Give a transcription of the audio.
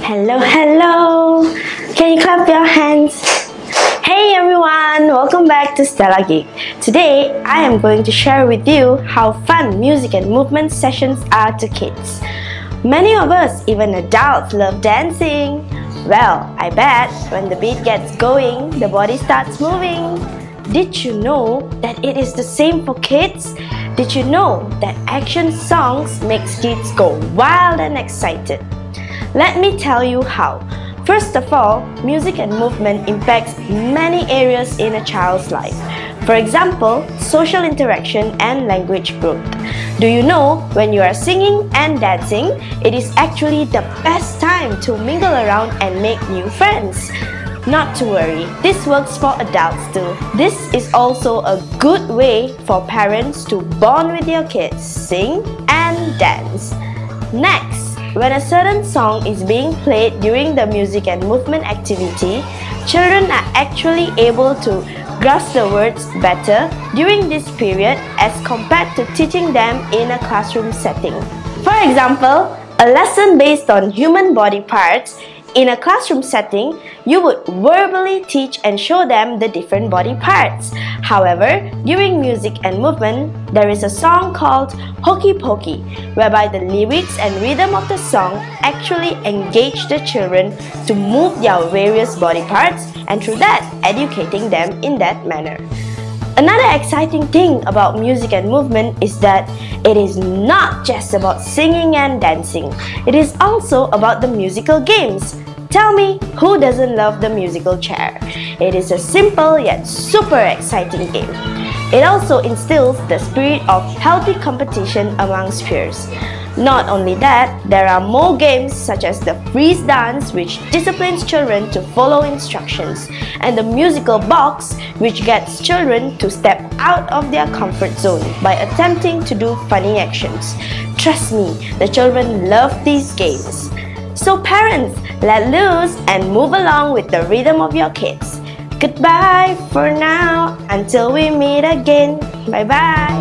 Hello, hello! Can you clap your hands? Hey everyone! Welcome back to Stella Geek. Today, I am going to share with you how fun music and movement sessions are to kids. Many of us, even adults, love dancing. Well, I bet when the beat gets going, the body starts moving. Did you know that it is the same for kids? Did you know that action songs makes kids go wild and excited? Let me tell you how. First of all, music and movement impacts many areas in a child's life. For example, social interaction and language growth. Do you know when you are singing and dancing, it is actually the best time to mingle around and make new friends? Not to worry, this works for adults too. This is also a good way for parents to bond with your kids, sing and dance. Next, when a certain song is being played during the music and movement activity, children are actually able to grasp the words better during this period as compared to teaching them in a classroom setting. For example, a lesson based on human body parts. In a classroom setting, you would verbally teach and show them the different body parts. However, during music and movement, there is a song called Hokey Pokey, whereby the lyrics and rhythm of the song actually engage the children to move their various body parts and through that, educating them in that manner. Another exciting thing about music and movement is that it is not just about singing and dancing. It is also about the musical games. Tell me, who doesn't love the musical chair? It is a simple yet super exciting game. It also instills the spirit of healthy competition amongst peers. Not only that, there are more games such as the freeze dance, which disciplines children to follow instructions, and the musical box, which gets children to step out of their comfort zone by attempting to do funny actions. Trust me, the children love these games. So parents, let loose and move along with the rhythm of your kids. Goodbye for now, until we meet again. Bye bye.